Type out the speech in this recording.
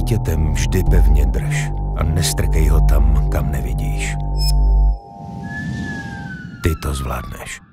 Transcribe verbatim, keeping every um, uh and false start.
dítětem vždy pevně drž a nestrkej ho tam, kam nevidíš. Ty to zvládneš.